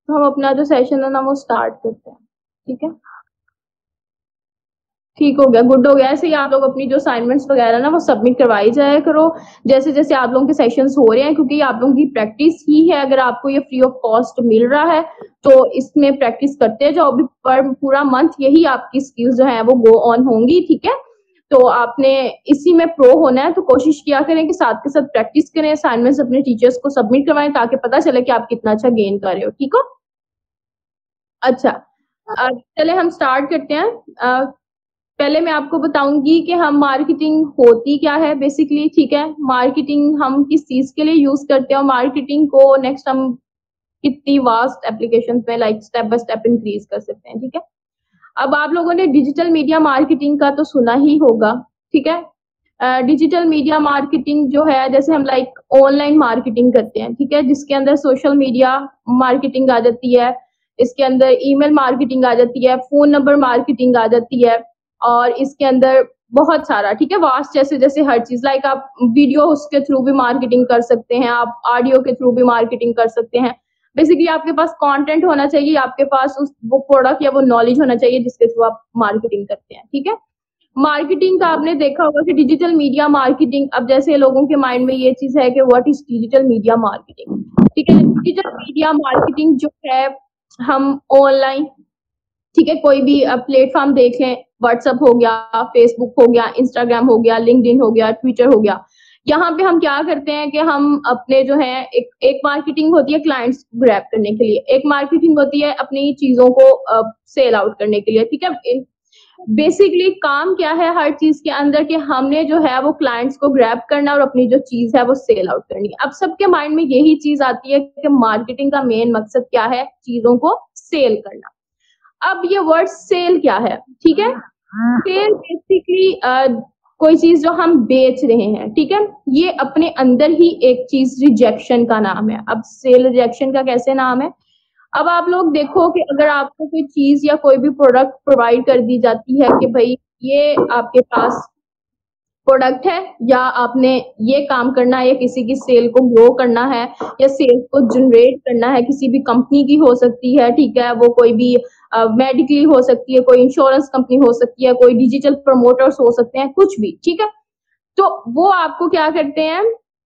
तो हम अपना जो सेशन है ना वो स्टार्ट करते हैं। ठीक है, ठीक हो गया, गुड हो गया। ऐसे ही आप लोग अपनी जो असाइनमेंट्स वगैरह ना वो सबमिट करवाई जाया करो जैसे जैसे आप लोगों के सेशंस हो रहे हैं, क्योंकि आप लोगों की प्रैक्टिस ही है। अगर आपको ये फ्री ऑफ कॉस्ट मिल रहा है तो इसमें प्रैक्टिस करते जाओ। अभी पर पूरा मंथ यही आपकी स्किल्स जो है वो गो ऑन होंगी। ठीक है, तो आपने इसी में प्रो होना है, तो कोशिश किया करें कि साथ के साथ प्रैक्टिस करें, असाइनमेंट्स अपने टीचर्स को सबमिट करवाएं ताकि पता चले कि आप कितना अच्छा गेन कर रहे हो। ठीक हो, अच्छा, चले हम स्टार्ट करते हैं। पहले मैं आपको बताऊंगी कि हम मार्केटिंग होती क्या है बेसिकली। ठीक है, मार्केटिंग हम किस चीज के लिए यूज करते हैं और मार्केटिंग को नेक्स्ट हम कितनी वास्ट एप्लीकेशन में like step by step increase कर सकते हैं। ठीक है, अब आप लोगों ने डिजिटल मीडिया मार्केटिंग का तो सुना ही होगा। ठीक है, डिजिटल मीडिया मार्केटिंग जो है, जैसे हम लाइक ऑनलाइन मार्केटिंग करते हैं। ठीक है, जिसके अंदर सोशल मीडिया मार्केटिंग आ जाती है, इसके अंदर ईमेल मार्केटिंग आ जाती है, फोन नंबर मार्केटिंग आ जाती है, और इसके अंदर बहुत सारा, ठीक है, वास्ट जैसे जैसे हर चीज लाइक आप वीडियो उसके थ्रू भी मार्केटिंग कर सकते हैं, आप ऑडियो के थ्रू भी मार्केटिंग कर सकते हैं। बेसिकली आपके पास कंटेंट होना चाहिए, आपके पास उस वो प्रोडक्ट या वो नॉलेज होना चाहिए जिसके थ्रू आप मार्केटिंग करते हैं। ठीक है, मार्केटिंग का आपने देखा होगा कि डिजिटल मीडिया मार्केटिंग, अब जैसे लोगों के माइंड में ये चीज है कि what is digital media marketing. ठीक है, डिजिटल मीडिया मार्केटिंग जो है, हम ऑनलाइन, ठीक है, कोई भी प्लेटफॉर्म देख लें, व्हाट्सअप हो गया, फेसबुक हो गया, इंस्टाग्राम हो गया, लिंक्डइन हो गया, ट्विटर हो गया, यहाँ पे हम क्या करते हैं कि हम अपने जो है एक मार्केटिंग होती है क्लाइंट्स को ग्रैब करने के लिए, एक मार्केटिंग होती है अपनी चीजों को सेल आउट करने के लिए। ठीक है, बेसिकली काम क्या है हर चीज के अंदर कि हमने जो है वो क्लाइंट्स को ग्रैब करना और अपनी जो चीज है वो सेल आउट करनी है। अब सबके माइंड में यही चीज आती है कि मार्केटिंग का मेन मकसद क्या है, चीजों को सेल करना। अब ये वर्ड सेल क्या है, ठीक है, सेल बेसिकली कोई चीज जो हम बेच रहे हैं। ठीक है, ये अपने अंदर ही एक चीज रिजेक्शन का नाम है। अब सेल रिजेक्शन का कैसे नाम है, अब आप लोग देखो कि अगर आपको कोई चीज या कोई भी प्रोडक्ट प्रोवाइड कर दी जाती है कि भाई ये आपके पास प्रोडक्ट है या आपने ये काम करना है या किसी की सेल को ग्रो करना है या सेल को जनरेट करना है, किसी भी कंपनी की हो सकती है। ठीक है, वो कोई भी मेडिकली हो सकती है, कोई इंश्योरेंस कंपनी हो सकती है, कोई डिजिटल प्रमोटर्स हो सकते हैं, कुछ भी। ठीक है, तो वो आपको क्या करते हैं,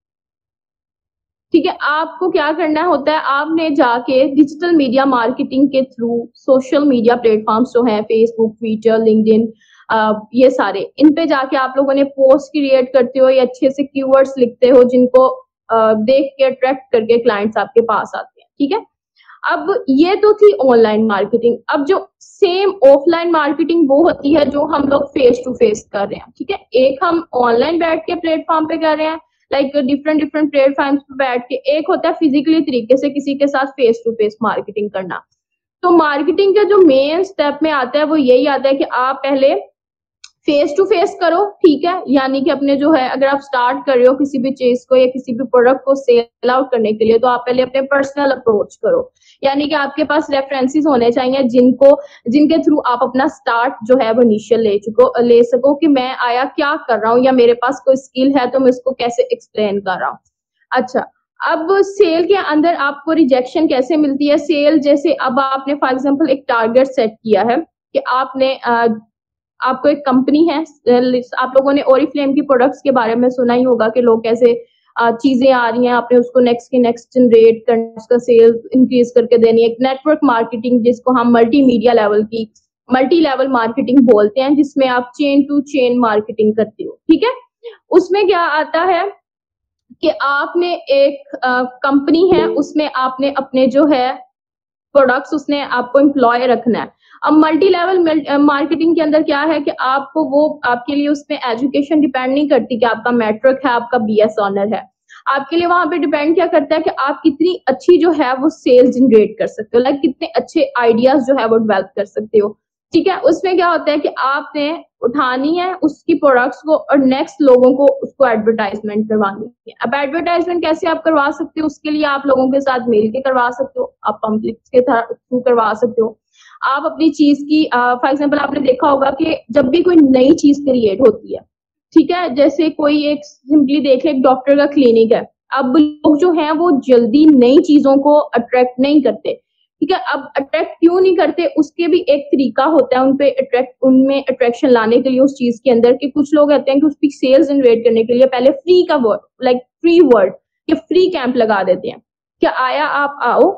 ठीक है, आपको क्या करना होता है, आपने जाके डिजिटल मीडिया मार्केटिंग के थ्रू सोशल मीडिया प्लेटफॉर्म्स जो है फेसबुक, ट्विटर, लिंक्डइन, ये सारे, इन पे जाके आप लोगों ने पोस्ट क्रिएट करते हो या अच्छे से कीवर्ड्स लिखते हो जिनको देख के अट्रैक्ट करके क्लाइंट्स आपके पास आते हैं। ठीक है, अब ये तो थी ऑनलाइन मार्केटिंग। अब जो सेम ऑफलाइन मार्केटिंग वो होती है जो हम लोग फेस टू फेस कर रहे हैं। ठीक है, एक हम ऑनलाइन बैठ के प्लेटफॉर्म पे कर रहे हैं, लाइक डिफरेंट डिफरेंट प्लेटफॉर्म्स पे बैठ के, एक होता है फिजिकली तरीके से किसी के साथ फेस टू फेस मार्केटिंग करना। तो मार्केटिंग का जो मेन स्टेप में आता है वो यही आता है कि आप पहले फेस टू फेस करो। ठीक है, यानी कि अपने जो है, अगर आप स्टार्ट कर रहे हो किसी भी चीज को या किसी भी प्रोडक्ट को सेल आउट करने के लिए, तो आप पहले अपने पर्सनल अप्रोच करो, यानी कि आपके पास रेफरेंसेस होने चाहिए जिनके थ्रू आप अपना स्टार्ट जो है वो इनिशियल ले सको कि मैं आया क्या कर रहा हूँ या मेरे पास कोई स्किल है तो मैं इसको कैसे एक्सप्लेन कर रहा हूँ। अच्छा, अब सेल के अंदर आपको रिजेक्शन कैसे मिलती है, सेल जैसे अब आपने फॉर एग्जांपल एक टारगेट सेट किया है कि आपको एक कंपनी है, आप लोगों ने ओरिफ्लेम की प्रोडक्ट्स के बारे में सुना ही होगा कि लोग कैसे चीजें आ रही हैं, आपने उसको नेक्स्ट के नेक्स्ट जनरेट करना, उसका सेल्स इंक्रीज करके देनी है। एक नेटवर्क मार्केटिंग जिसको हम मल्टी लेवल मार्केटिंग बोलते हैं, जिसमें आप चेन टू चेन मार्केटिंग करते हो। ठीक है, उसमें क्या आता है कि आपने एक कंपनी है, उसमें आपने अपने जो है प्रोडक्ट्स, उसने आपको एम्प्लॉय रखना है। अब मल्टी लेवल मार्केटिंग के अंदर क्या है कि आपको वो आपके लिए उसमें एजुकेशन डिपेंड नहीं करती कि आपका मैट्रिक है, आपका बीएस ऑनर है। आपके लिए वहां पे डिपेंड क्या करता है कि आप कितनी अच्छी जो है वो सेल्स जनरेट कर सकते हो, लाइक कितने अच्छे आइडियाज जो है वो डेवलप कर सकते हो। ठीक है, उसमें क्या होता है कि आपने उठानी है उसकी प्रोडक्ट्स को और नेक्स्ट लोगों को उसको एडवर्टाइजमेंट करवानी है। अब एडवर्टाइजमेंट कैसे आप करवा सकते हो, उसके लिए आप लोगों के साथ मिल के करवा सकते हो, आप पम्पलेट्स के थ्रू करवा सकते हो। आप अपनी चीज की फॉर एग्जाम्पल आपने देखा होगा कि जब भी कोई नई चीज क्रिएट होती है, ठीक है, जैसे कोई एक सिंपली देख ले, एक डॉक्टर का क्लिनिक है, अब लोग जो हैं वो जल्दी नई चीजों को अट्रैक्ट नहीं करते, ठीक है, अब अट्रैक्ट क्यों नहीं करते, उसके भी एक तरीका होता है उनमें अट्रैक्शन लाने के लिए उस चीज के अंदर, कि कुछ लोग कहते हैं कि उसकी सेल्स जनरेट करने के लिए पहले फ्री का वर्ड, लाइक फ्री वर्ड या फ्री कैंप लगा देते हैं, क्या आया आप आओ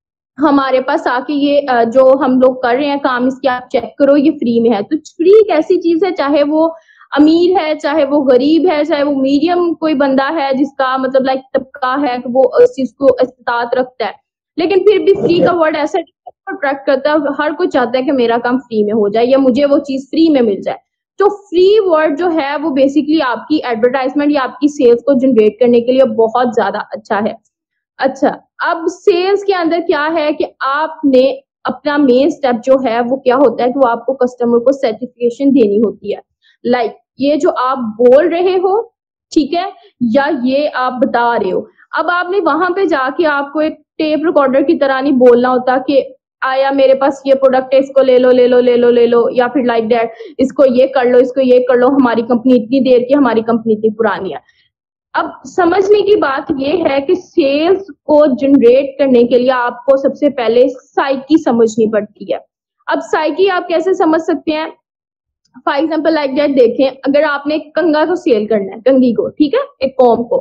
हमारे पास आके ये जो हम लोग कर रहे हैं काम, इसकी आप चेक करो, ये फ्री में है। तो फ्री एक ऐसी चीज है, चाहे वो अमीर है, चाहे वो गरीब है, चाहे वो मीडियम कोई बंदा है जिसका मतलब लाइक तबका है कि वो उस चीज को इस्तात रखता है, लेकिन फिर भी फ्री का वर्ड ऐसा अट्रैक्ट करता है, हर कोई चाहता है कि मेरा काम फ्री में हो जाए या मुझे वो चीज फ्री में मिल जाए। तो फ्री वर्ड जो है वो बेसिकली आपकी एडवर्टाइजमेंट या आपकी सेल्स को जनरेट करने के लिए बहुत ज्यादा अच्छा है। अच्छा, अब सेल्स के अंदर क्या है कि आपने अपना मेन स्टेप जो है वो क्या होता है कि वो आपको कस्टमर को सर्टिफिकेशन देनी होती है, लाइक ये जो आप बोल रहे हो, ठीक है, या ये आप बता रहे हो। अब आपने वहां पे जाके आपको एक टेप रिकॉर्डर की तरह नहीं बोलना होता कि आया मेरे पास ये प्रोडक्ट है, इसको ले लो ले लो ले लो ले लो, या फिर लाइक दैट इसको ये कर लो इसको ये कर लो, हमारी कंपनी इतनी देर की, हमारी कंपनी इतनी पुरानी है। अब समझने की बात ये है कि सेल्स को जनरेट करने के लिए आपको सबसे पहले साइकी समझनी पड़ती है। अब साइकी आप कैसे समझ सकते हैं, फॉर एग्जाम्पल लाइक दैट देखें, अगर आपने एक कंगा को सेल करना है, कंगी को, ठीक है, एक कॉम को,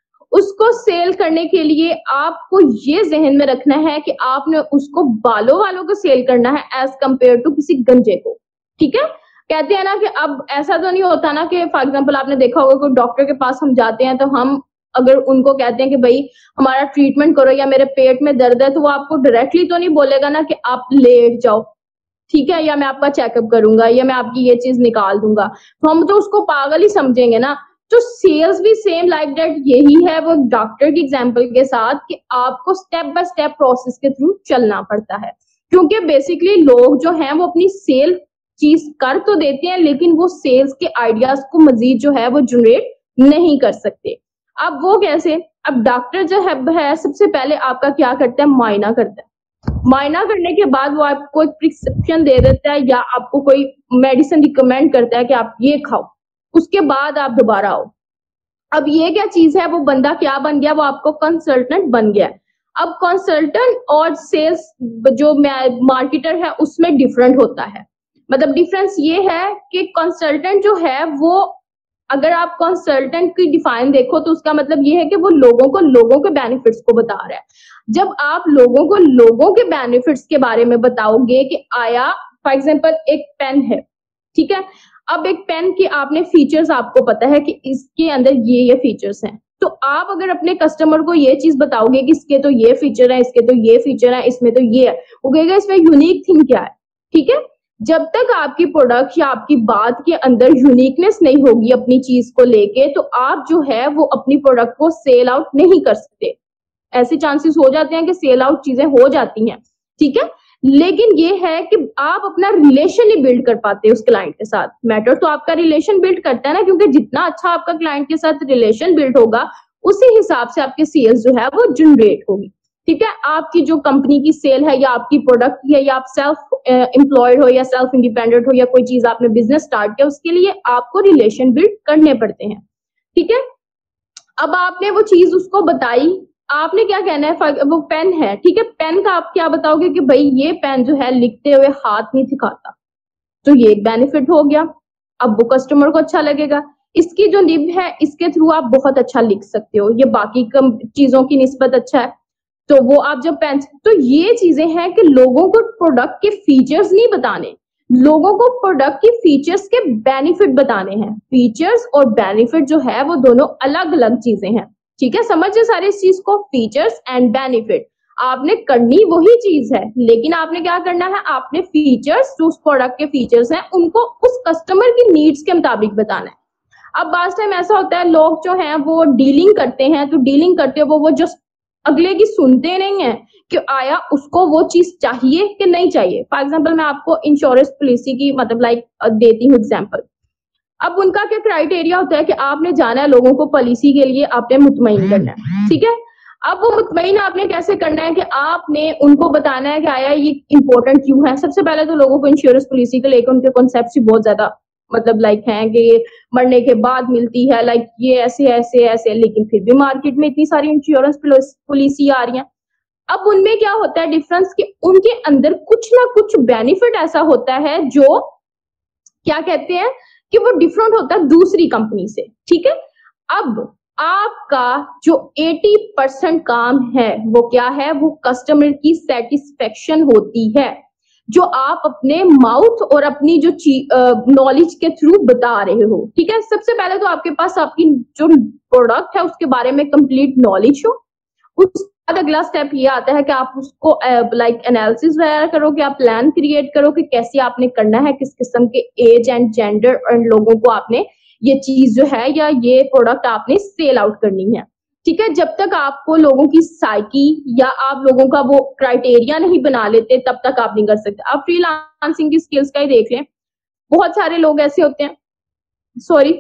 उसको सेल करने के लिए आपको ये जहन में रखना है कि आपने उसको बालों वालों को सेल करना है एज कंपेयर टू किसी गंजे को, ठीक है। कहते हैं ना कि अब ऐसा तो नहीं होता ना कि फॉर एग्जाम्पल आपने देखा होगा कोई डॉक्टर के पास हम जाते हैं तो हम अगर उनको कहते हैं कि भाई हमारा ट्रीटमेंट करो या मेरे पेट में दर्द है, तो वो आपको डायरेक्टली तो नहीं बोलेगा ना कि आप लेट जाओ, ठीक है, या मैं आपका चेकअप करूंगा या मैं आपकी ये चीज निकाल दूंगा, तो हम तो उसको पागल ही समझेंगे ना। तो सेल्स भी सेम लाइक दैट यही है वो डॉक्टर की एग्जांपल के साथ कि आपको स्टेप बाय स्टेप प्रोसेस के थ्रू चलना पड़ता है, क्योंकि बेसिकली लोग जो हैं वो अपनी सेल चीज कर तो देते हैं लेकिन वो सेल्स के आइडियाज को मजीद जो है वो जनरेट नहीं कर सकते। अब वो कैसे, अब डॉक्टर जो है सबसे पहले आपका क्या करता है, मायना करता है, मायना करने के बाद वो आपको एक प्रिस्क्रिप्शन दे देता है या आपको कोई मेडिसिन रिकमेंड करता है कि आप ये खाओ, उसके बाद आप दोबारा आओ। अब ये क्या चीज है, वो बंदा क्या बन गया, वो आपको कंसल्टेंट बन गया। अब कंसल्टेंट और सेल्स जो मार्केटर है उसमें डिफरेंट होता है, मतलब डिफरेंस ये है कि कंसल्टेंट जो है वो, अगर आप कंसल्टेंट की डिफाइन देखो तो उसका मतलब ये है कि वो लोगों के बेनिफिट्स को बता रहा है। जब आप लोगों को लोगों के बेनिफिट्स के बारे में बताओगे कि आया फॉर एग्जांपल एक पेन है, ठीक है, अब एक पेन के आपने फीचर्स आपको पता है कि इसके अंदर ये फीचर्स हैं, तो आप अगर अपने कस्टमर को ये चीज बताओगे कि इसके तो ये फीचर है, इसके तो ये फीचर है, इसमें तो ये है, वो कहेगा इसमें यूनिक थिंग क्या है, ठीक है। जब तक आपकी प्रोडक्ट या आपकी बात के अंदर यूनिकनेस नहीं होगी अपनी चीज को लेके, तो आप जो है वो अपनी प्रोडक्ट को सेल आउट नहीं कर सकते। ऐसे चांसेस हो जाते हैं कि सेल आउट चीजें हो जाती हैं, ठीक है, लेकिन ये है कि आप अपना रिलेशन नहीं बिल्ड कर पाते उस क्लाइंट के साथ। मैटर तो आपका रिलेशन बिल्ड करता है ना, क्योंकि जितना अच्छा आपका क्लाइंट के साथ रिलेशन बिल्ड होगा उसी हिसाब से आपके सेल्स जो है वो जनरेट होगी, ठीक है। आपकी जो कंपनी की सेल है या आपकी प्रोडक्ट की है या आप सेल्फ एम्प्लॉयड हो या सेल्फ इंडिपेंडेंट हो या कोई चीज आपने बिजनेस स्टार्ट किया, उसके लिए आपको रिलेशन बिल्ड करने पड़ते हैं, ठीक है। अब आपने वो चीज उसको बताई, आपने क्या कहना है, वो पेन है, ठीक है, पेन का आप क्या बताओगे कि भाई ये पेन जो है लिखते हुए हाथ नहीं दिखाता, तो ये एक बेनिफिट हो गया। अब वो कस्टमर को अच्छा लगेगा, इसकी जो निब है इसके थ्रू आप बहुत अच्छा लिख सकते हो, ये बाकी चीजों की निस्बत अच्छा है, तो वो आप जब पेन, तो ये चीजें हैं कि लोगों को प्रोडक्ट के फीचर्स नहीं बताने, लोगों को प्रोडक्ट की फीचर्स के बेनिफिट बताने हैं। फीचर्स और बेनिफिट जो है वो दोनों अलग अलग चीजें हैं, ठीक है, समझिए सारी इस चीज को, फीचर्स एंड बेनिफिट आपने करनी वही चीज है, लेकिन आपने क्या करना है, आपने फीचर्स जो उस प्रोडक्ट के फीचर्स हैं उनको उस कस्टमर की नीड्स के मुताबिक बताना है। अब बात टाइम ऐसा होता है लोग जो हैं वो डीलिंग करते हैं, तो डीलिंग करते वो जस्ट अगले की सुनते नहीं है कि आया उसको वो चीज चाहिए कि नहीं चाहिए। फॉर एग्जाम्पल मैं आपको इंश्योरेंस पॉलिसी की मतलब लाइक देती हूँ एग्जाम्पल। अब उनका क्या क्राइटेरिया होता है कि आपने जाना है लोगों को पॉलिसी के लिए आपने मुतमईन करना है, ठीक है। अब वो मुतमईन आपने कैसे करना है कि आपने उनको बताना है कि आया ये इंपॉर्टेंट क्यों है। सबसे पहले तो लोगों को इंश्योरेंस पॉलिसी को लेकर उनके कॉन्सेप्ट ही बहुत ज्यादा मतलब लाइक हैं कि ये मरने के बाद मिलती है, लाइक ये ऐसे ऐसे ऐसे, लेकिन फिर भी मार्केट में इतनी सारी इंश्योरेंस पॉलिसी आ रही है। अब उनमें क्या होता है डिफरेंस कि उनके अंदर कुछ ना कुछ बेनिफिट ऐसा होता है जो क्या कहते हैं कि वो डिफरेंट होता है दूसरी कंपनी से, ठीक है। अब आपका जो 80% काम है वो क्या है, वो कस्टमर की सेटिस्फेक्शन होती है, जो आप अपने माउथ और अपनी जो नॉलेज के थ्रू बता रहे हो, ठीक है। सबसे पहले तो आपके पास आपकी जो प्रोडक्ट है उसके बारे में कंप्लीट नॉलेज हो। उसके बाद अगला स्टेप ये आता है कि आप उसको लाइक एनालिसिस वगैरह करो, कि आप प्लान क्रिएट करो कि कैसे आपने करना है, किस किस्म के एज एंड जेंडर एंड लोगों को आपने ये चीज जो है या ये प्रोडक्ट आपने सेल आउट करनी है, ठीक है। जब तक आपको लोगों की साइकी या आप लोगों का वो क्राइटेरिया नहीं बना लेते तब तक आप नहीं कर सकते। आप फ्रीलांसिंग की स्किल्स का ही देख लें, बहुत सारे लोग ऐसे होते हैं सॉरी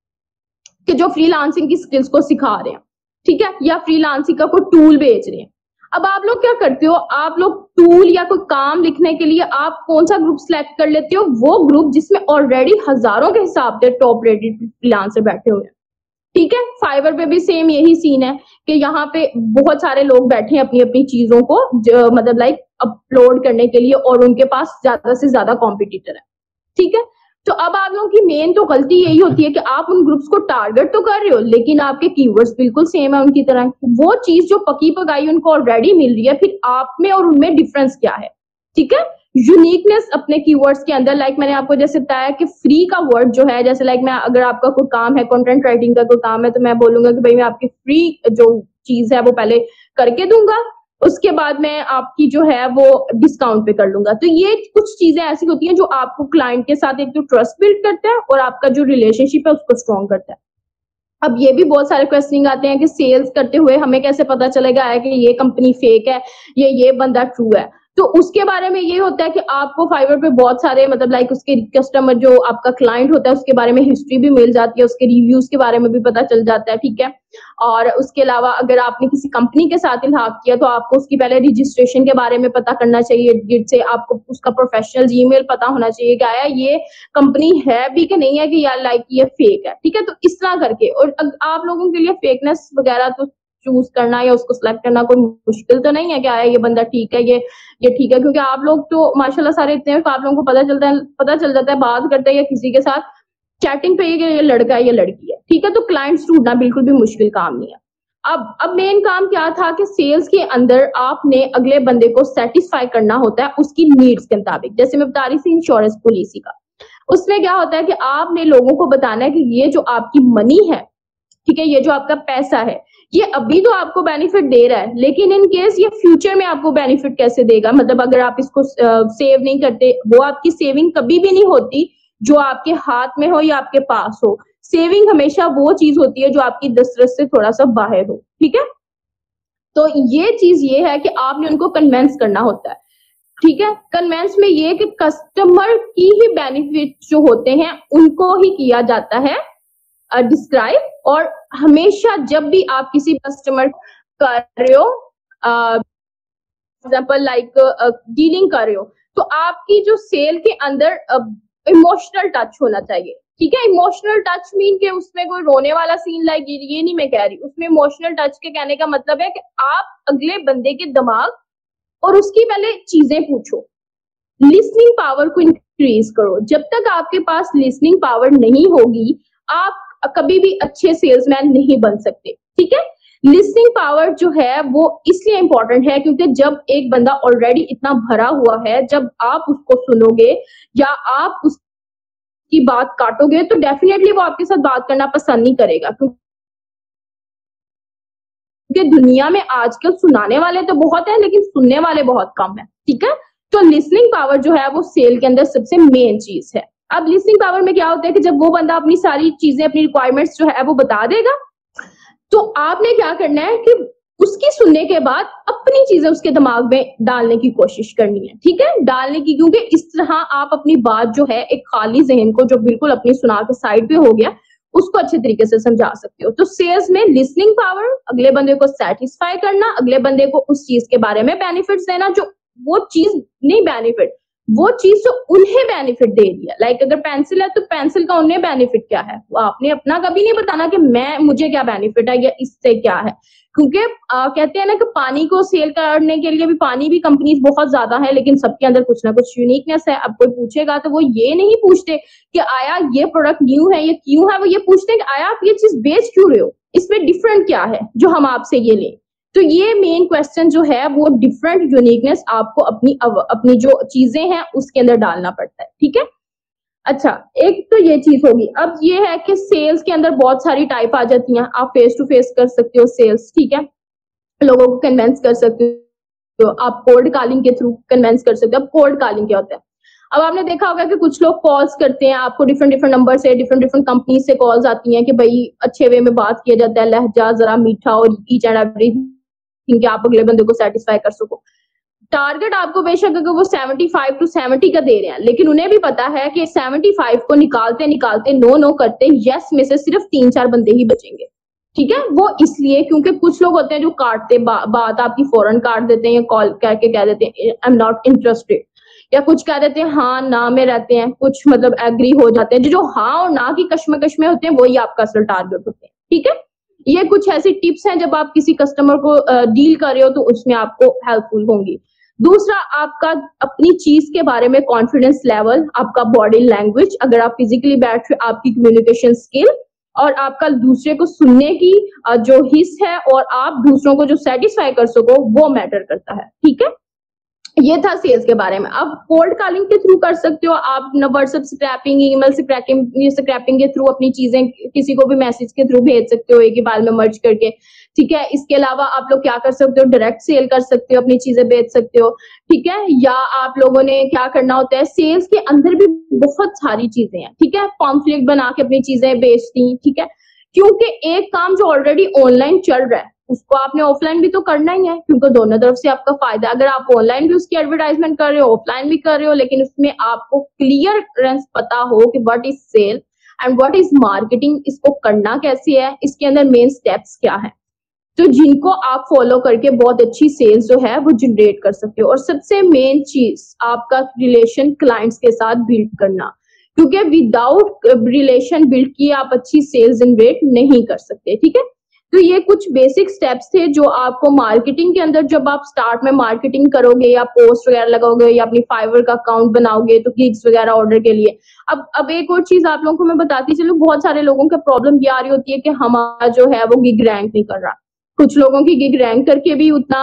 कि जो फ्रीलांसिंग की स्किल्स को सिखा रहे हैं, ठीक है, या फ्रीलांसिंग का कोई टूल बेच रहे हैं। अब आप लोग क्या करते हो, आप लोग टूल या कोई काम लिखने के लिए आप कौन सा ग्रुप सिलेक्ट कर लेते हो, वो ग्रुप जिसमें ऑलरेडी हजारों के हिसाब से टॉप रेटेड फ्रीलांसर बैठे हुए हैं, ठीक है। फाइवर पे भी सेम यही सीन है कि यहाँ पे बहुत सारे लोग बैठे हैं अपनी अपनी चीजों को मतलब लाइक अपलोड करने के लिए और उनके पास ज्यादा से ज्यादा कॉम्पिटिटर है, ठीक है। तो अब आप लोगों की मेन तो गलती यही होती है कि आप उन ग्रुप्स को टारगेट तो कर रहे हो लेकिन आपके कीवर्ड्स बिल्कुल सेम है उनकी तरह, वो चीज जो पकी पकाई उनको ऑलरेडी मिल रही है, फिर आप में और उनमें डिफरेंस क्या है, ठीक है। यूनिकनेस अपने कीवर्ड्स के अंदर, लाइक मैंने आपको जैसे बताया कि फ्री का वर्ड जो है, जैसे लाइक मैं अगर आपका कोई काम है कंटेंट राइटिंग का कोई काम है तो मैं बोलूंगा कि भाई मैं आपकी फ्री जो चीज है वो पहले करके दूंगा, उसके बाद मैं आपकी जो है वो डिस्काउंट पे कर लूंगा। तो ये कुछ चीजें ऐसी होती हैं जो आपको क्लाइंट के साथ एक तो ट्रस्ट बिल्ड करता है और आपका जो रिलेशनशिप है उसको स्ट्रॉन्ग करता है। अब ये भी बहुत सारे क्वेश्चनिंग आते हैं कि सेल्स करते हुए हमें कैसे पता चलेगा है कि ये कंपनी फेक है ये बंदा ट्रू है। तो उसके बारे में ये होता है कि आपको फाइवर पे बहुत सारे मतलब लाइक उसके कस्टमर जो आपका क्लाइंट होता है उसके बारे में हिस्ट्री भी मिल जाती है, उसके रिव्यूज के बारे में भी पता चल जाता है, ठीक है। और उसके अलावा अगर आपने किसी कंपनी के साथ इल्हाक किया तो आपको उसकी पहले रजिस्ट्रेशन के बारे में पता करना चाहिए, जिससे आपको उसका प्रोफेशनल जीमेल पता होना चाहिए कि आया ये कंपनी है भी कि नहीं है कि यार लाइक ये फेक है, ठीक है। तो इस तरह करके, और आप लोगों के लिए फेकनेस वगैरह तो चूज करना या उसको सिलेक्ट करना कोई मुश्किल तो नहीं है कि आया ये बंदा ठीक है ये ठीक है, क्योंकि आप लोग तो माशाल्लाह सारे इतने हैं, आप लोगों को पता चल जाता है बात करते हैं या किसी के साथ चैटिंग पे ये लड़का है ये लड़की है, ठीक है। तो क्लाइंट्स ढूंढना बिल्कुल भी मुश्किल काम नहीं है। अब मेन काम क्या था कि सेल्स के अंदर आपने अगले बंदे को सेटिस्फाई करना होता है उसकी नीड्स के मुताबिक। जैसे मैं बता रही थी इंश्योरेंस पॉलिसी का, उसमें क्या होता है कि आपने लोगों को बताना है कि ये जो आपकी मनी है, ठीक है, ये जो आपका पैसा है ये अभी तो आपको बेनिफिट दे रहा है, लेकिन इन केस ये फ्यूचर में आपको बेनिफिट कैसे देगा, मतलब अगर आप इसको सेव नहीं करते, वो आपकी सेविंग कभी भी नहीं होती जो आपके हाथ में हो या आपके पास हो। सेविंग हमेशा वो चीज होती है जो आपकी दस्तरस से थोड़ा सा बाहर हो, ठीक है। तो ये चीज ये है कि आपने उनको कन्वेंस करना होता है, ठीक है। कन्वेंस में ये कि कस्टमर की ही बेनिफिट जो होते हैं उनको ही किया जाता है डिस्क्राइब। और हमेशा जब भी आप किसी कस्टमर कर रहे हो एग्जाम्पल लाइक डीलिंग कर रहे हो, तो आपकी जो सेल के अंदर इमोशनल टच होना चाहिए, ठीक है। इमोशनल टच मीन के उसमें कोई रोने वाला सीन लाइक ये नहीं मैं कह रही, उसमें इमोशनल टच के कहने का मतलब है कि आप अगले बंदे के दिमाग और उसकी पहले चीजें पूछो, लिसनिंग पावर को इंक्रीज करो। जब तक आपके पास लिसनिंग पावर नहीं होगी आप कभी भी अच्छे सेल्समैन नहीं बन सकते, ठीक है। लिसनिंग पावर जो है वो इसलिए इंपॉर्टेंट है क्योंकि जब एक बंदा ऑलरेडी इतना भरा हुआ है, जब आप उसको सुनोगे या आप उसकी बात काटोगे तो डेफिनेटली वो आपके साथ बात करना पसंद नहीं करेगा, क्योंकि दुनिया में आजकल सुनाने वाले तो बहुत हैं लेकिन सुनने वाले बहुत कम है, ठीक है। तो लिसनिंग पावर जो है वो सेल के अंदर सबसे मेन चीज है। अब लिसनिंग पावर में क्या होता है कि जब वो बंदा अपनी सारी चीजें अपनी रिक्वायरमेंट्स जो है वो बता देगा, तो आपने क्या करना है कि उसकी सुनने के बाद अपनी चीजें उसके दिमाग में डालने की कोशिश करनी है, ठीक है, डालने की, क्योंकि इस तरह आप अपनी बात जो है एक खाली जहन को जो बिल्कुल अपनी सुना के साइड पे हो गया उसको अच्छे तरीके से समझा सकते हो। तो सेल्स में लिसनिंग पावर, अगले बंदे को सेटिस्फाई करना, अगले बंदे को उस चीज के बारे में बेनिफिट्स देना जो वो चीज नहीं बेनिफिट वो चीज जो उन्हें बेनिफिट दे रही है। लाइक अगर पेंसिल है तो पेंसिल का उन्हें बेनिफिट क्या है, वो आपने अपना कभी नहीं बताना कि मुझे क्या बेनिफिट है या इससे क्या है। क्योंकि कहते हैं ना कि पानी को सेल करने के लिए भी, पानी भी कंपनीज बहुत ज्यादा है, लेकिन सबके अंदर कुछ ना कुछ यूनिकनेस है। अब कोई पूछेगा तो वो ये नहीं पूछते कि आया ये प्रोडक्ट न्यू है, ये क्यों है, वो ये पूछते हैं कि आया आप ये चीज बेच क्यों रहे हो, इसमें डिफरेंट क्या है जो हम आपसे ये लें। तो ये मेन क्वेश्चन जो है वो डिफरेंट यूनिकनेस आपको अपनी जो चीजें हैं उसके अंदर डालना पड़ता है, ठीक है। अच्छा, एक तो ये चीज होगी। अब ये है कि सेल्स के अंदर बहुत सारी टाइप आ जाती हैं। आप फेस टू फेस कर सकते हो सेल्स, ठीक है, लोगों को कन्वेंस कर सकते हो, आप कोल्ड कॉलिंग के थ्रू कन्वेंस कर सकते हो। अब कोल्ड कॉलिंग क्या होता है, अब आपने देखा होगा कि कुछ लोग कॉल्स करते हैं आपको, डिफरेंट डिफरेंट नंबर से, डिफरेंट डिफरेंट कंपनी से कॉल्स आती हैं कि भाई अच्छे वे में बात किया जाता है, लहजा जरा मीठा और ईच एंड एवरीथिंग, कि आप अगले बंदे को सेटिस्फाई कर सको। टारगेट आपको बेशक अगर वो 75 टू 70 का दे रहे हैं, लेकिन उन्हें भी पता है कि 75 को निकालते निकालते नो नो करते यस में से सिर्फ 3-4 बंदे ही बचेंगे, ठीक है। वो इसलिए क्योंकि कुछ लोग होते हैं जो काटते बात आपकी फौरन काट देते हैं, या कॉल करके कह देते हैं आई एम नॉट इंटरेस्टेड, या कुछ कह देते हैं हाँ ना में रहते हैं, कुछ मतलब एग्री हो जाते हैं। जो हाँ और ना की कश्मकश में होते हैं वही आपका असल टारगेट होते हैं, ठीक है। ये कुछ ऐसी टिप्स हैं जब आप किसी कस्टमर को डील कर रहे हो तो उसमें आपको हेल्पफुल होंगी। दूसरा, आपका अपनी चीज के बारे में कॉन्फिडेंस लेवल, आपका बॉडी लैंग्वेज, अगर आप फिजिकली बैठ रहे, आपकी कम्युनिकेशन स्किल, और आपका दूसरे को सुनने की जो हिस्स है, और आप दूसरों को जो सेटिस्फाई कर सको, वो मैटर करता है, ठीक है। ये था सेल्स के बारे में। अब कोल्ड कॉलिंग के थ्रू कर सकते हो आप, व्हाट्सएप स्क्रैपिंग, ईमेल स्क्रैपिंग के थ्रू अपनी चीजें किसी को भी मैसेज के थ्रू भेज सकते हो, एक ही फाइल में मर्ज करके, ठीक है। इसके अलावा आप लोग क्या कर सकते हो, डायरेक्ट सेल कर सकते हो, अपनी चीजें बेच सकते हो, ठीक है। या आप लोगों ने क्या करना होता है, सेल्स के अंदर भी बहुत सारी चीजें हैं, ठीक है, पॉम्फलेट बना के अपनी चीजें बेचती, ठीक है। क्योंकि एक काम जो ऑलरेडी ऑनलाइन चल रहा है उसको आपने ऑफलाइन भी तो करना ही है, क्योंकि दोनों तरफ से आपका फायदा। अगर आप ऑनलाइन भी उसकी एडवर्टाइजमेंट कर रहे हो, ऑफलाइन भी कर रहे हो, लेकिन उसमें आपको क्लियर पता हो कि what is sale and what is marketing, इसको करना कैसे है, इसके अंदर मेन स्टेप्स क्या है, तो जिनको आप फॉलो करके बहुत अच्छी सेल्स जो है वो जनरेट कर सकते हो। और सबसे मेन चीज आपका रिलेशन क्लाइंट्स के साथ बिल्ड करना, क्योंकि विदाउट रिलेशन बिल्ड किए आप अच्छी सेल्स जनरेट नहीं कर सकते, ठीक है। तो ये कुछ बेसिक स्टेप्स थे जो आपको मार्केटिंग के अंदर, जब आप स्टार्ट में मार्केटिंग करोगे या पोस्ट वगैरह लगाओगे या अपनी फाइवर का अकाउंट बनाओगे तो गिग्स वगैरह ऑर्डर के लिए। अब एक और चीज आप लोगों को मैं बताती चलूं, बहुत सारे लोगों का प्रॉब्लम ये आ रही होती है कि हमारा जो है वो गिग रैंक नहीं कर रहा। कुछ लोगों की गिग रैंक करके भी उतना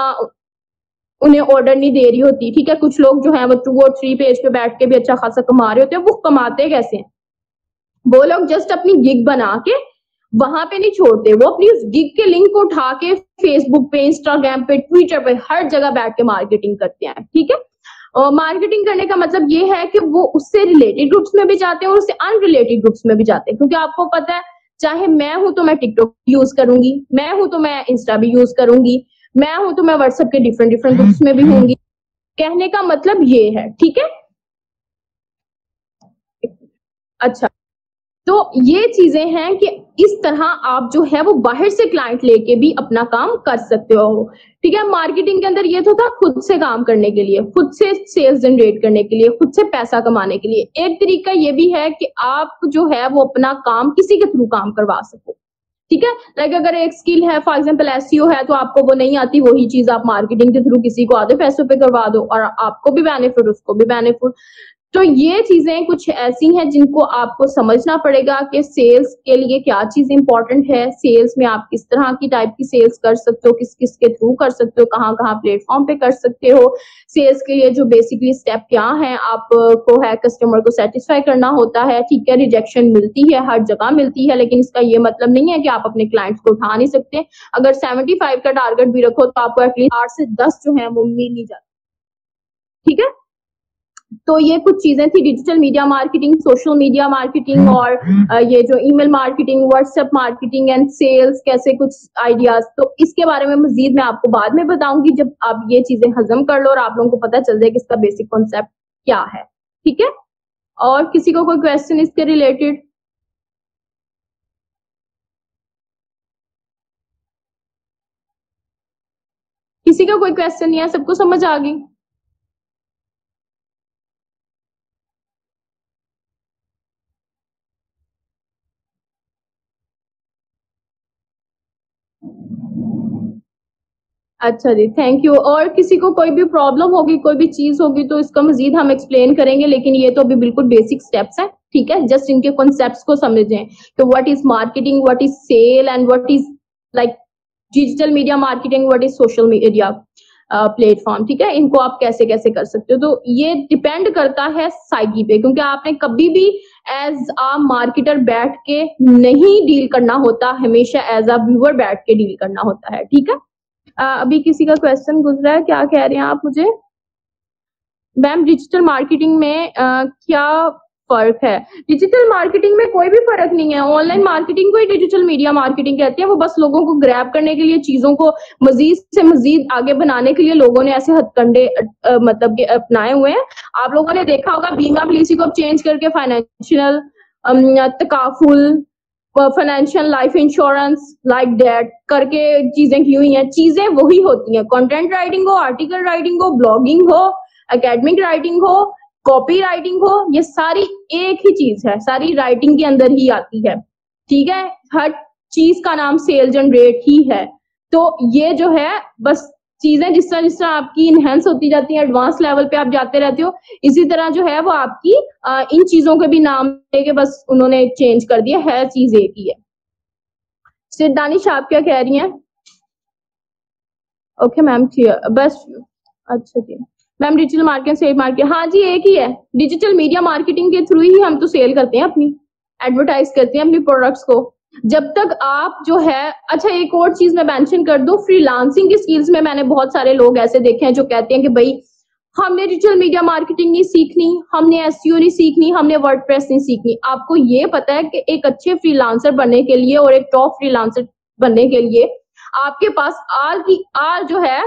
उन्हें ऑर्डर नहीं दे रही होती, ठीक है। कुछ लोग जो है वो 2 और 3 पेज पे बैठ के भी अच्छा खासा कमा रहे होते हैं। वो कमाते कैसे हैं, वो लोग जस्ट अपनी गिग बना के वहां पे नहीं छोड़ते, वो अपनी उस गिग के लिंक को उठा के फेसबुक पे, इंस्टाग्राम पे, ट्विटर पे, हर जगह बैठ के मार्केटिंग करते हैं, ठीक है। और मार्केटिंग करने का मतलब ये है कि वो उससे रिलेटेड ग्रुप्स में भी जाते हैं और उससे अनरिलेटेड ग्रुप्स में भी जाते हैं, क्योंकि आपको पता है चाहे मैं हूं तो मैं टिकटॉक यूज करूंगी, मैं हूं तो मैं इंस्टा भी यूज करूंगी, मैं हूं तो मैं व्हाट्सएप के डिफरेंट डिफरेंट ग्रुप्स में भी होंगी। कहने का मतलब ये है, ठीक है। अच्छा, तो ये चीजें हैं कि इस तरह आप जो है वो बाहर से क्लाइंट लेके भी अपना काम कर सकते हो, ठीक है। मार्केटिंग के अंदर ये तो था खुद से काम करने के लिए, खुद से सेल्स जनरेट करने के लिए, खुद से पैसा कमाने के लिए। एक तरीका ये भी है कि आप जो है वो अपना काम किसी के थ्रू काम करवा सको, ठीक है। लाइक अगर एक स्किल है, फॉर एग्जांपल एसईओ है, तो आपको वो नहीं आती, वही चीज आप मार्केटिंग के थ्रू किसी को आधे पैसों पे करवा दो और आपको भी बेनिफिट, उसको भी बेनिफिट। तो ये चीजें कुछ ऐसी हैं जिनको आपको समझना पड़ेगा कि सेल्स के लिए क्या चीज इंपॉर्टेंट है, सेल्स में आप किस तरह की टाइप की सेल्स कर सकते हो, किस किस के थ्रू कर सकते हो, कहाँ कहाँ प्लेटफॉर्म पे कर सकते हो। सेल्स के लिए जो बेसिकली स्टेप क्या है, आपको है कस्टमर को सेटिस्फाई करना होता है, ठीक है। रिजेक्शन मिलती है, हर जगह मिलती है, लेकिन इसका ये मतलब नहीं है कि आप अपने क्लाइंट्स को उठा नहीं सकते। अगर 75 का टारगेट भी रखो तो आपको एटलीस्ट 8 से 10 जो है वो मिल ही जाती है, ठीक है। तो ये कुछ चीजें थी, digital media marketing, social media marketing, और ये जो email marketing, WhatsApp marketing and sales, कैसे कुछ आइडियाज। तो इसके बारे में मजीद मैं आपको बाद में बताऊंगी जब आप ये चीजें हजम कर लो और आप लोगों को पता चल जाए कि इसका बेसिक कॉन्सेप्ट क्या है, ठीक है। और किसी को कोई क्वेश्चन इसके रिलेटेड? किसी का कोई क्वेश्चन नहीं है, सबको समझ आ गई? अच्छा जी, थैंक यू। और किसी को कोई भी प्रॉब्लम होगी, कोई भी चीज़ होगी तो इसका मज़ीद हम एक्सप्लेन करेंगे, लेकिन ये तो अभी बिल्कुल बेसिक स्टेप्स हैं, ठीक है? जस्ट इनके कॉन्सेप्ट्स को समझें कि what is marketing, what is sale and what is like digital media marketing, what is social media platform, ठीक है? इनको आप कैसे-कैसे कर सकते हो। तो ये डिपेंड करता है साइकी पे, क्योंकि आपने कभी भी एज़ अ मार्केटर बैठ के नहीं डील करना होता, हमेशा एज़ अ व्यूअर बैठ के डील करना होता है, ठीक है? अभी किसी का क्वेश्चन गुजरा है, क्या कह रहे हैं आप मुझे? मैम डिजिटल मार्केटिंग में क्या फ़र्क है? डिजिटल मार्केटिंग में कोई भी फ़र्क नहीं है, ऑनलाइन मार्केटिंग को ही डिजिटल मीडिया मार्केटिंग कहते हैं, वो बस लोगों को ग्रैब करने के लिए, चीज़ों को मज़ीद से मज़ीद आगे बनाने के लिए लोगों ने ऐसे हथकंडे मतलब कि अपनाए हुए हैं। आप लोगों ने देखा होगा बीमा पॉलिसी को अब चेंज करके फाइनेंशियल तकाफुल financial life insurance like that करके चीजें की हुई हैं। चीजें वही होती हैं, कंटेंट राइटिंग हो, आर्टिकल राइटिंग हो, ब्लॉगिंग हो, एकेडमिक राइटिंग हो, कॉपी राइटिंग हो, ये सारी एक ही चीज है, सारी राइटिंग के अंदर ही आती है, ठीक है? हर चीज का नाम सेल जनरेट ही है। तो ये जो है बस चीजें जिस तरह आपकी इनहेंस होती जाती हैं, एडवांस लेवल पे आप जाते रहते हो, इसी तरह जो है वो आपकी इन चीजों के भी नाम लेके बस उन्होंने चेंज कर दिया है, चीज एक ही है। सिर्फ दानिश आप क्या कह रही हैं? ओके मैम, क्लियर बस। अच्छा जी ma'am, digital market sale market, हाँ जी एक ही है। डिजिटल मीडिया मार्केटिंग के थ्रू ही हम तो सेल करते हैं, अपनी एडवर्टाइज करते हैं अपनी प्रोडक्ट्स को। जब तक आप जो है, अच्छा एक और चीज मैं मेंशन कर दूं, फ्रीलांसिंग की स्किल्स में मैंने बहुत सारे लोग ऐसे देखे हैं जो कहते हैं कि भाई हमने डिजिटल मीडिया मार्केटिंग नहीं सीखनी, हमने एसईओ नहीं सीखनी, हमने वर्डप्रेस नहीं सीखनी। आपको ये पता है कि एक अच्छे फ्रीलांसर बनने के लिए और एक टॉप फ्रीलांसर बनने के लिए आपके पास आल जो है,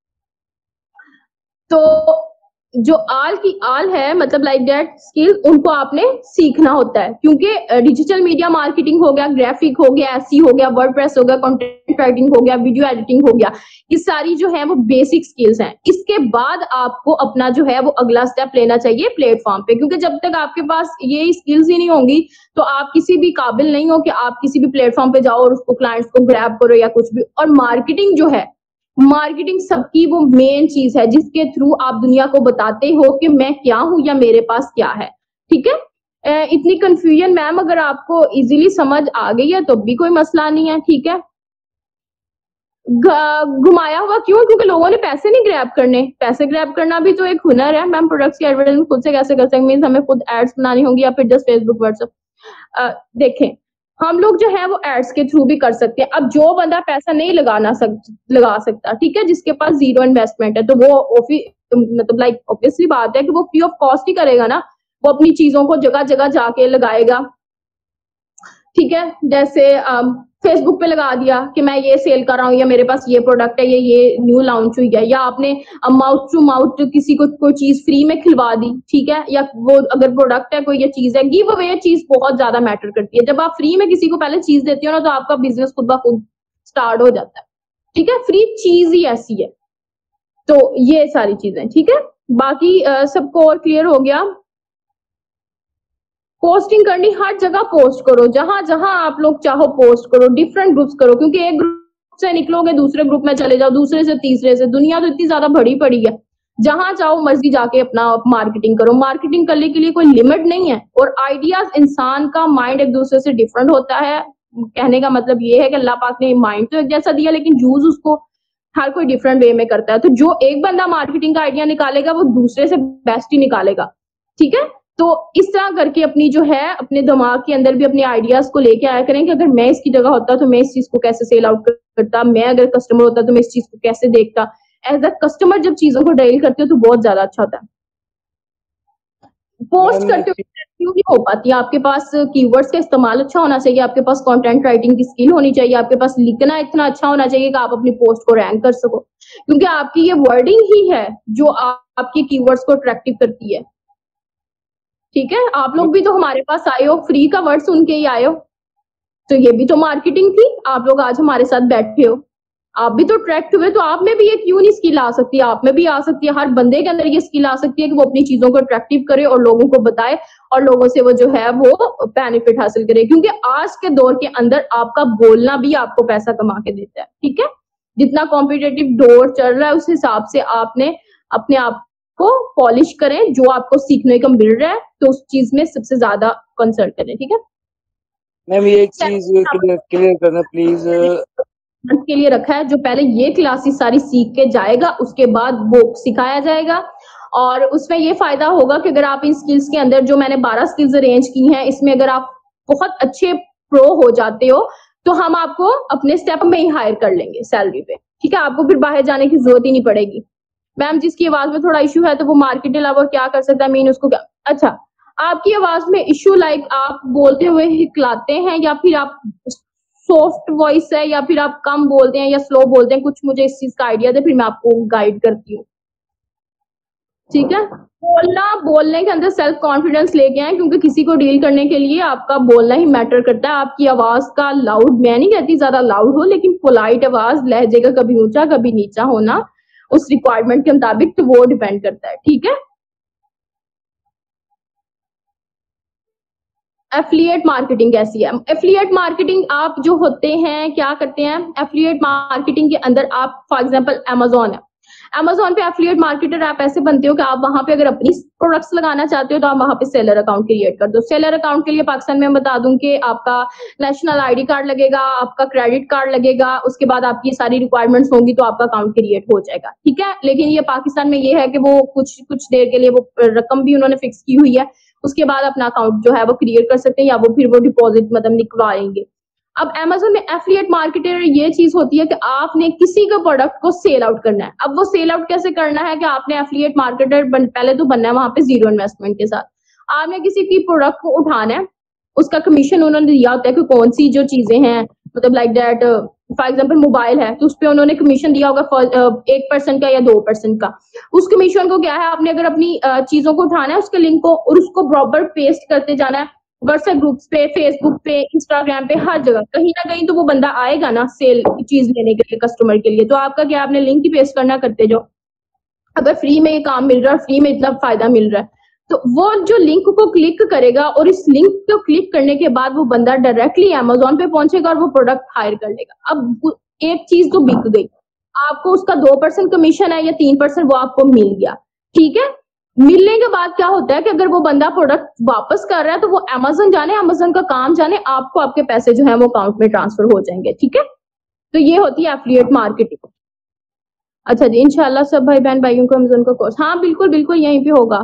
तो जो आल की आल है, मतलब लाइक दैट स्किल उनको आपने सीखना होता है, क्योंकि डिजिटल मीडिया मार्केटिंग हो गया, ग्राफिक हो गया, एसई हो गया, वर्डप्रेस हो गया, कंटेंट राइटिंग हो गया, वीडियो एडिटिंग हो गया, ये सारी जो है वो बेसिक स्किल्स हैं। इसके बाद आपको अपना जो है वो अगला स्टेप लेना चाहिए प्लेटफॉर्म पे, क्योंकि जब तक आपके पास ये स्किल्स ही नहीं होंगी तो आप किसी भी काबिल नहीं हो कि आप किसी भी प्लेटफॉर्म पे जाओ और उसको क्लाइंट्स को ग्रैब करो या कुछ भी। और मार्केटिंग जो है, मार्केटिंग सबकी वो मेन चीज है जिसके थ्रू आप दुनिया को बताते हो कि मैं क्या हूं या मेरे पास क्या है, ठीक है? इतनी कंफ्यूजन मैम अगर आपको इजीली समझ आ गई है तो भी कोई मसला नहीं है, ठीक है? घुमाया हुआ क्यों? क्योंकि लोगों ने पैसे नहीं ग्रैब करने। पैसे ग्रैब करना भी तो एक हुनर है मैम। प्रोडक्ट्स की एडवर्टाइजमेंट खुद से कैसे कर सकते? मीन्स हमें खुद एड्स बनानी होंगी या फिर जस्ट फेसबुक व्हाट्सएप। देखें, हम लोग जो है वो एड्स के थ्रू भी कर सकते हैं। अब जो बंदा पैसा नहीं लगा सकता, ठीक है, जिसके पास जीरो इन्वेस्टमेंट है, तो वो मतलब लाइक ऑब्वियसली बात है कि वो फ्री ऑफ कॉस्ट ही करेगा ना। वो अपनी चीजों को जगह जगह जाके लगाएगा, ठीक है? जैसे फेसबुक पे लगा दिया कि मैं ये सेल कर रहा हूँ या मेरे पास ये प्रोडक्ट है, ये न्यू लॉन्च हुई है, या आपने माउथ टू माउथ किसी को कोई चीज फ्री में खिलवा दी, ठीक है? या वो अगर प्रोडक्ट है, कोई ये चीज है, गिव अवे चीज बहुत ज्यादा मैटर करती है। जब आप फ्री में किसी को पहले चीज देते हो ना, तो आपका बिजनेस खुद ब खुद स्टार्ट हो जाता है, ठीक है? फ्री चीज ही ऐसी है। तो ये सारी चीजें, ठीक है? बाकी सबको और क्लियर हो गया? पोस्टिंग करनी, हर जगह पोस्ट करो, जहां जहां आप लोग चाहो पोस्ट करो, डिफरेंट ग्रुप्स करो, क्योंकि एक ग्रुप से निकलोगे दूसरे ग्रुप में चले जाओ, दूसरे से तीसरे से। दुनिया तो इतनी ज्यादा भरी पड़ी है, जहां चाहो मर्जी जाके अपना मार्केटिंग करो। मार्केटिंग करने के लिए कोई लिमिट नहीं है। और आइडियाज, इंसान का माइंड एक दूसरे से डिफरेंट होता है। कहने का मतलब ये है कि अल्लाह पाक ने माइंड तो एक जैसा दिया, लेकिन यूज उसको हर कोई डिफरेंट वे में करता है। तो जो एक बंदा मार्केटिंग का आइडिया निकालेगा वो दूसरे से बेस्ट ही निकालेगा, ठीक है? तो इस तरह करके अपनी जो है, अपने दिमाग के अंदर भी अपने आइडियाज को लेके आया करें कि अगर मैं इसकी जगह होता तो मैं इस चीज को कैसे सेल आउट करता, मैं अगर कस्टमर होता तो मैं इस चीज को कैसे देखता। एज अ कस्टमर जब चीजों को डील करते हो तो बहुत ज्यादा अच्छा होता है। पोस्ट मैम करते हुए क्यों नहीं हो पाती? आपके पास कीवर्ड्स का इस्तेमाल अच्छा होना चाहिए, आपके पास कंटेंट राइटिंग की स्किल होनी चाहिए, आपके पास लिखना इतना अच्छा होना चाहिए कि आप अपनी पोस्ट को रैंक कर सको, क्योंकि आपकी ये वर्डिंग ही है जो आपके कीवर्ड्स को अट्रैक्टिव करती है, ठीक है? आप लोग भी तो हमारे पास आए हो, फ्री का वर्ड सुन के ही आए हो, तो ये भी तो मार्केटिंग थी। आप लोग आज हमारे साथ बैठे हो, आप भी तो अट्रैक्ट हुए, तो आप में भी ये क्यों नहीं स्किल आ सकती? आप में भी आ सकती है। हर बंदे के अंदर ये स्किल आ सकती है कि वो अपनी चीजों को अट्रैक्टिव करे और लोगों को बताए और लोगों से वो जो है वो बेनिफिट हासिल करे, क्योंकि आज के दौर के अंदर आपका बोलना भी आपको पैसा कमा के देता है, ठीक है? जितना कॉम्पिटिटिव दौर चल रहा है उस हिसाब से आपने अपने आप को पॉलिश करें, जो आपको सीखने को मिल रहा है तो उस चीज में सबसे ज्यादा कंसल्ट करें, ठीक है। मैम ये एक चीज क्लियर करना प्लीज। के लिए रखा है, जो पहले ये क्लासेस सारी सीख के जाएगा उसके बाद वो सिखाया जाएगा, और उसमें ये फायदा होगा कि अगर आप इन स्किल्स के अंदर, जो मैंने 12 स्किल्स अरेंज की हैं, इसमें अगर आप बहुत अच्छे प्रो हो जाते हो तो हम आपको अपने स्टेप में ही हायर कर लेंगे सैलरी पे, ठीक है। आपको फिर बाहर जाने की जरूरत ही नहीं पड़ेगी। मैम जिसकी आवाज में थोड़ा इशू है तो वो मार्केट अलावा क्या कर सकता है, मीन उसको क्या, अच्छा आपकी आवाज में इशू लाइक आप बोलते हुए हिकलाते हैं, या फिर आप सॉफ्ट वॉइस है, या फिर आप कम बोलते हैं या स्लो बोलते हैं, कुछ मुझे इस चीज का आइडिया दे, फिर मैं आपको गाइड करती हूँ, ठीक है। बोलने के अंदर सेल्फ कॉन्फिडेंस लेके आए, क्योंकि किसी को डील करने के लिए आपका बोलना ही मैटर करता है। आपकी आवाज का लाउड, मैं नहीं कहती ज्यादा लाउड हो, लेकिन पोलाइट आवाज, लहजे का कभी ऊंचा कभी नीचा होना उस रिक्वायरमेंट के मुताबिक, तो वो डिपेंड करता है, ठीक है। एफिलिएट मार्केटिंग कैसी है? एफिलिएट मार्केटिंग आप जो होते हैं क्या करते हैं, एफिलिएट मार्केटिंग के अंदर आप फॉर एग्जांपल अमेजोन है, अमेजोन पे एफिलिएट मार्केटर आप ऐसे बनते हो कि आप वहां पे अगर अपनी प्रोडक्ट्स लगाना चाहते हो तो आप वहां पे सेलर अकाउंट क्रिएट कर दो। सेलर अकाउंट के लिए पाकिस्तान में बता दूं कि आपका नेशनल आईडी कार्ड लगेगा, आपका क्रेडिट कार्ड लगेगा, उसके बाद आपकी सारी रिक्वायरमेंट्स होंगी तो आपका अकाउंट क्रिएट हो जाएगा, ठीक है। लेकिन ये पाकिस्तान में ये है कि वो कुछ देर के लिए वो रकम भी उन्होंने फिक्स की हुई है, उसके बाद अपना अकाउंट जो है वो क्रिएट कर सकते हैं, या वो फिर वो डिपॉजिट मतलब निकलवाएंगे। अब अमेजोन में एफिलिएट मार्केटर ये चीज होती है कि आपने किसी का प्रोडक्ट को सेल आउट करना है। अब वो सेल आउट कैसे करना है कि आपने एफिलिएट मार्केटर पहले तो बनना है वहां पे जीरो इन्वेस्टमेंट के साथ। आपने किसी की प्रोडक्ट को उठाना है, उसका कमीशन उन्होंने दिया होता है कि कौन सी जो चीजें हैं, मतलब like that for example mobile है तो उस पर उन्होंने कमीशन दिया होगा 1% का या 2% का। उस कमीशन को क्या है, आपने अगर अपनी चीजों को उठाना है उसके लिंक को और उसको प्रॉपर पेस्ट करते जाना है व्हाट्सएप ग्रुप्स पे, फेसबुक पे, इंस्टाग्राम पे, हर जगह कहीं ना कहीं तो वो बंदा आएगा ना सेल चीज लेने के लिए कस्टमर के लिए। तो आपका क्या, आपने लिंक ही पेस्ट करना करते जाओ। अगर फ्री में ये काम मिल रहा है, फ्री में इतना फायदा मिल रहा है, तो वो जो लिंक को क्लिक करेगा और इस लिंक को क्लिक करने के बाद वो बंदा डायरेक्टली अमेजोन पे पहुंचेगा और वो प्रोडक्ट हायर कर लेगा। अब एक चीज तो बिक गई, आपको उसका 2% कमीशन है या 3% वो आपको मिल गया, ठीक है। मिलने के बाद क्या होता है कि अगर वो बंदा प्रोडक्ट वापस कर रहा है तो वो अमेजोन जाने, अमेजोन का काम जाने, आपको आपके पैसे जो है वो अकाउंट में ट्रांसफर हो जाएंगे, ठीक है। तो ये होती है एफिलिएट मार्केटिंग। अच्छा जी, इंशाल्लाह सब भाई बहन भाइयों को अमेजोन का कोर्स, हाँ बिल्कुल बिल्कुल यहीं पे होगा।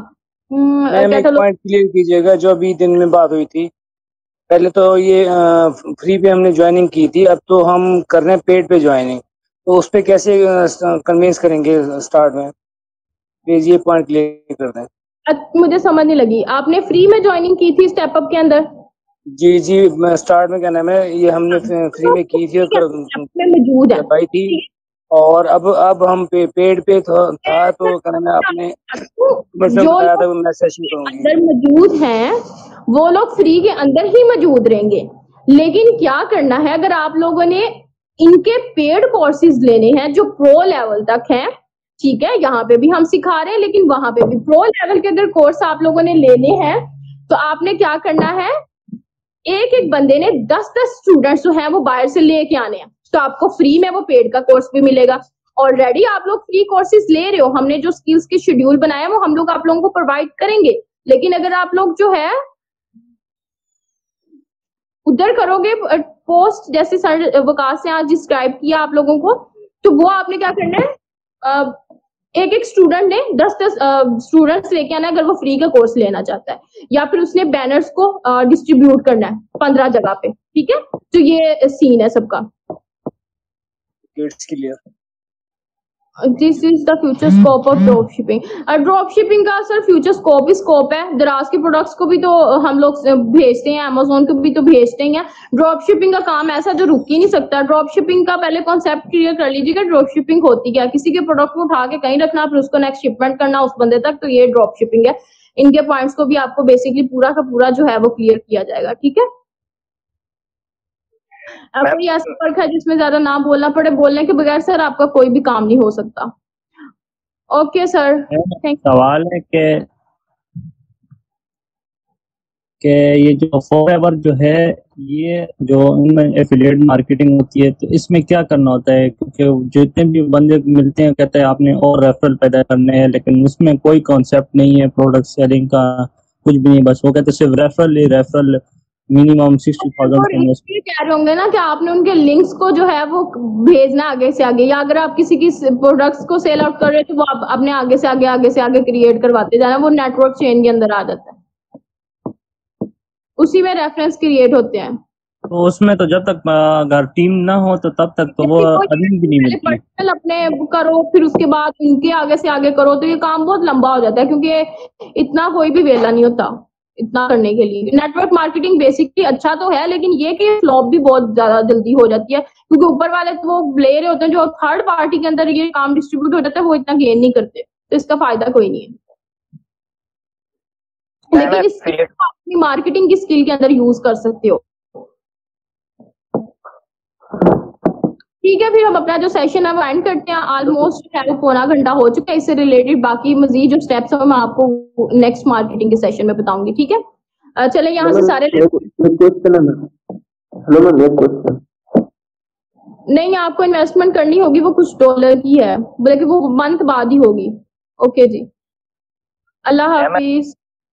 मैम एक पॉइंट क्लियर कीजिएगा, जो अभी दिन में बात हुई थी, पहले तो ये फ्री पे हमने ज्वाइनिंग की थी, अब तो हम कर रहे हैं पेड पे ज्वाइनिंग, तो उस पे कैसे कन्विंस करेंगे स्टार्ट में, प्लीज ये पॉइंट क्लियर कर दें। मुझे समझ नहीं लगी, आपने फ्री में ज्वाइनिंग की थी स्टेप अप के अंदर? जी जी, स्टार्ट में क्या नाम है, ये हमने फ्री में की थी और मौजूद है करवाई थी, और अब हम पेड पे था तो क्या नाम है आपने जो बताया था मैं सेशन करूंगी। अंदर मौजूद हैं वो लोग फ्री के अंदर ही मौजूद रहेंगे, लेकिन क्या करना है, अगर आप लोगों ने इनके पेड कोर्सेज लेने हैं जो प्रो लेवल तक हैं, ठीक है, यहाँ पे भी हम सिखा रहे हैं लेकिन वहां पे भी प्रो लेवल के अगर कोर्स आप लोगों ने लेने हैं तो आपने क्या करना है, एक एक बंदे ने 10-10 स्टूडेंट्स जो हैं वो बाहर से लेके आने हैं, तो आपको फ्री में वो पेड का कोर्स भी मिलेगा। ऑलरेडी आप लोग फ्री कोर्सेज ले रहे हो, हमने जो स्किल्स के शेड्यूल बनाया वो हम लोग आप लोगों को प्रोवाइड करेंगे, लेकिन अगर आप लोग जो है उधर करोगे पोस्ट जैसे सर वकास ने आज डिस्क्राइब किया आप लोगों को, तो वो आपने क्या करना है, एक एक स्टूडेंट ने 10-10 स्टूडेंट्स लेके आना है अगर वो फ्री का कोर्स लेना चाहता है, या फिर उसने बैनर्स को डिस्ट्रीब्यूट करना है 15 जगह पे, ठीक है। तो ये सीन है सबका। This is the future scope of drop shipping. Drop shipping का सर फ्यूचर स्कोप ही स्कोप है, दराज के प्रोडक्ट्स को भी तो हम लोग भेजते हैं, अमेजोन को भी तो भेजते हैं। ड्रॉप शिपिंग का काम ऐसा जो रुक ही नहीं सकता। ड्रॉप शिपिंग का पहले कॉन्सेप्ट क्लियर कर लीजिएगा, ड्रॉप शिपिंग होती क्या, किसी के प्रोडक्ट को उठा के कहीं रखना फिर उसको नेक्स्ट शिपमेंट करना उस बंदे तक, तो ये ड्रॉप शिपिंग है। इनके पॉइंट्स को भी आपको बेसिकली पूरा का पूरा जो है वो क्लियर किया जाएगा, ठीक है। अब कोई ऐसा फर्क है जिसमें ज्यादा ना बोलना पड़े, बोलने के बगैर सर आपका कोई भी काम नहीं हो सकता। Okay sir, thank you. सवाल है कि कि ये जो फॉरएवर जो है, ये जो इनमें एफिलिएट मार्केटिंग होती है, तो इसमें क्या करना होता है? क्योंकि जितने भी बंदे मिलते हैं कहते हैं आपने और रेफरल पैदा करने हैं, लेकिन उसमें कोई कॉन्सेप्ट नहीं है प्रोडक्ट सेलिंग का, कुछ भी नहीं, बस वो कहते हैं सिर्फ रेफरल ही रेफरल, मिनिमम 60,000 ये कह रहे होंगे ना कि आपने उनके लिंक्स को जो है वो भेजना आगे से आगे, या अगर आप किसी की प्रोडक्ट्स को सेल आउट कर रहे हो तो वो आप अपने आगे से आगे क्रिएट करवाते जाना, वो नेटवर्क चेन के अंदर आ जाता है, उसी में रेफरेंस क्रिएट होते हैं। तो उसमें तो जब तक अगर टीम ना हो तो तब तक तो वो अर्निंग भी नहीं मिलती। पर्सनल अपने करो, फिर उसके बाद उनके आगे से आगे करो, तो ये काम बहुत लंबा हो जाता है, क्योंकि इतना कोई भी वेला नहीं होता इतना करने के लिए। नेटवर्क मार्केटिंग बेसिकली अच्छा तो है, लेकिन ये कि फ्लॉप भी बहुत ज्यादा जल्दी हो जाती है, क्योंकि ऊपर वाले तो वो ले रहे होते हैं, जो थर्ड पार्टी के अंदर ये काम डिस्ट्रीब्यूट हो जाता है वो इतना गेन नहीं करते, तो इसका फायदा कोई नहीं है। लेकिन इस अपनी मार्केटिंग की स्किल के अंदर यूज कर सकते हो। ठीक है, फिर हम अपना जो सेशन है वो एंड करते हैं। ऑलमोस्ट 1.25 घंटा हो चुका है। इससे रिलेटेड बाकी मजीद जो स्टेप्स है मैं आपको नेक्स्ट मार्केटिंग के सेशन में बताऊंगी। ठीक है, चले यहाँ से सारे नहीं, आपको इन्वेस्टमेंट करनी होगी, वो कुछ डॉलर की है, बल्कि वो मंथ बाद ही होगी। ओके जी, अल्लाह हाफिज।